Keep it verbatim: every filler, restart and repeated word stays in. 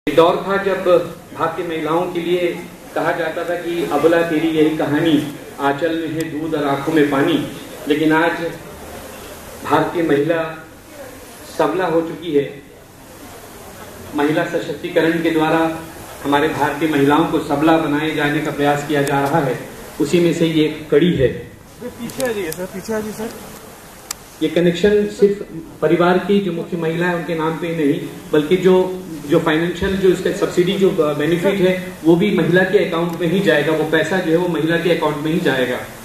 एक दौर था जब भारतीय महिलाओं के लिए कहा जाता था कि अबला तेरी यही कहानी, आंचल में है दूध और आंखों में पानी। लेकिन आज भारतीय महिला सबला हो चुकी है। महिला सशक्तिकरण के द्वारा हमारे भारतीय महिलाओं को सबला बनाए जाने का प्रयास किया जा रहा है। उसी में से ये एक कड़ी है। पीछे आ जाइए सर, पीछे आ जाइए सर। ये कनेक्शन सिर्फ परिवार की जो मुख्य महिला है उनके नाम पे ही नहीं, बल्कि जो जो फाइनेंशियल जो इसका सब्सिडी जो बेनिफिट है वो भी महिला के अकाउंट में ही जाएगा। वो पैसा जो है वो महिला के अकाउंट में ही जाएगा।